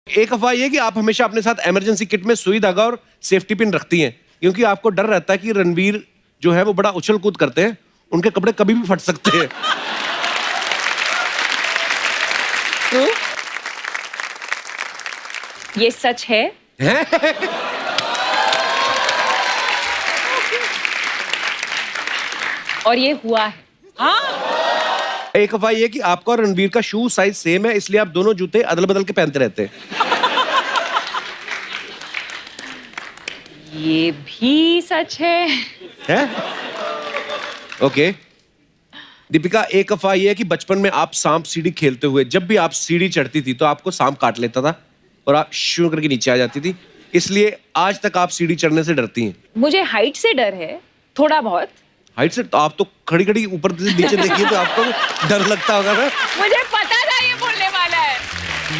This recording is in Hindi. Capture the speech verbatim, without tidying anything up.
एक अफवाह ये कि आप हमेशा अपने साथ इमरजेंसी किट में सुई धागा और सेफ्टी पिन रखती हैं, क्योंकि आपको डर रहता है कि रणवीर जो है वो बड़ा उछल कूद करते हैं, उनके कपड़े कभी भी फट सकते हैं। तो ये सच है? है? और ये हुआ है? हाँ। एक अफवाह ये कि आपका और रणवीर का शू साइज सेम है, इसलिए आप दोनों जूते अदल बदल के पहनते रहते हैं। ये भी सच है। है? ओके। दीपिका, एक अफवाह ये है कि बचपन में आप सांप सीढ़ी खेलते हुए जब भी आप सीढ़ी चढ़ती थी तो आपको सांप काट लेता था और आप शू करके नीचे आ जाती थी, इसलिए आज तक आप सीढ़ी चढ़ने से डरती हैं। मुझे हाइट से डर है, थोड़ा बहुत। हाइट से? तो आप तो खड़ी खड़ी ऊपर से नीचे देखिए तो आपको डर लगता होगा ना। मुझे